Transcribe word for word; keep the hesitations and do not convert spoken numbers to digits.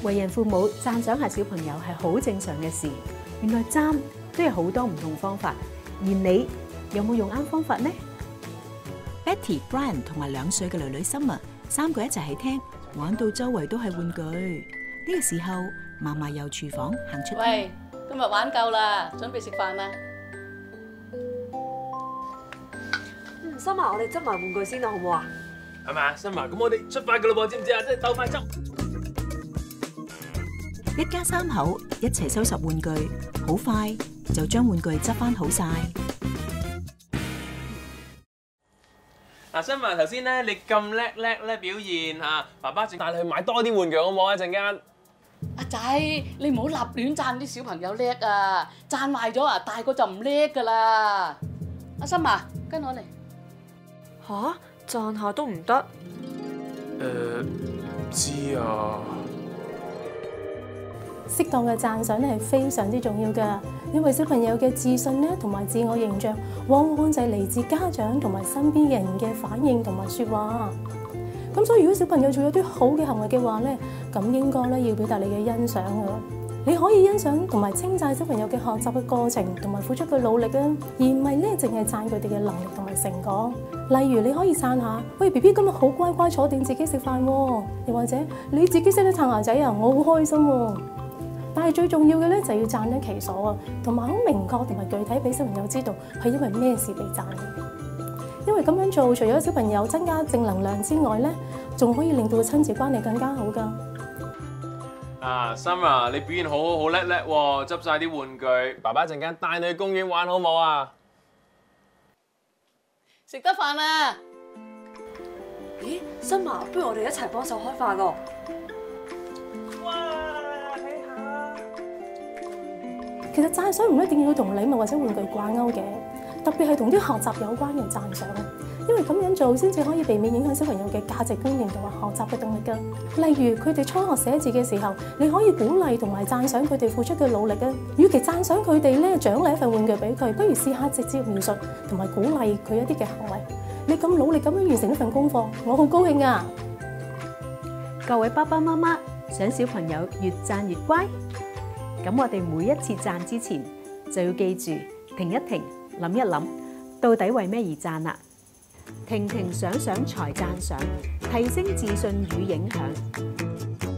為人父母讚賞下小朋友係好正常嘅事。原來讚都有好多唔同方法，而你有冇用啱方法呢？ Betty、Brian 同埋兩歲嘅女女 Summer，三個一齊喺廳玩到周圍都係玩具。呢個時候，嫲嫲由廚房行出。 喂，今日玩夠啦，準備食飯啦。 嗯，Summer，我哋執埋玩具先啦，好唔好啊？ 係咪啊，Summer？咁我哋出發噶啦噃，知唔知啊？即係鬥快執。 一家三口一齊收拾玩具，好快就將玩具執翻好晒。 嗱，Summer，頭先咧你咁叻叻咧表現嚇，爸爸仲帶你去買多啲玩具好唔好啊？一陣間。 阿仔，你唔好立亂讚啲小朋友叻啊！讚壞咗啊，大個就唔叻噶啦。阿心啊，跟我嚟。 吓？讚下都唔得？ 誒，唔知啊。 適當嘅讚賞咧係非常之重要㗎，因為小朋友嘅自信咧同埋自我形象，往往就係嚟自家長同埋身邊嘅人嘅反應同埋説話。咁所以如果小朋友做咗啲好嘅行為嘅話咧，咁應該咧要表達你嘅欣賞㗎。你可以欣賞同埋稱讚小朋友嘅學習嘅過程同埋付出嘅努力啊，而唔係咧淨係讚佢哋嘅能力同埋成果。例如你可以讚下，喂 B B 今日好乖乖坐定自己食飯喎，又或者你自己識得撐牙仔啊，我好開心喎。但係最重要嘅咧就要讚得其所啊，同埋好明確同埋具體俾小朋友知道係因為咩事被讚嘅。因為咁樣做，除咗小朋友增加正能量之外咧，仲可以令到親子關係更加好㗎。 啊 ，Summer，你表現好好好叻叻喎，執晒啲玩具，爸爸陣間帶你去公園玩好唔好啊？ 食得飯啦！ 咦，Summer，不如我哋一齊幫手開飯咯。 其實讚賞唔一定要同禮物或者玩具掛鈎嘅，特別係同啲學習有關嘅讚賞，因為咁樣做先至可以避免影響小朋友嘅價值觀念同埋學習嘅動力㗎。例如佢哋初學寫字嘅時候，你可以鼓勵同埋讚賞佢哋付出嘅努力啊。與其讚賞佢哋咧，獎勵一份玩具俾佢，不如試下直接描述同埋鼓勵佢一啲嘅行為。你咁努力咁樣完成一份功課，我好高興啊！ 各位爸爸媽媽想小朋友越讚越乖，咁我哋每一次讚之前就要記住停一停，諗一諗，到底為咩而讚啦？停停想想才讚賞，提升自信與影響。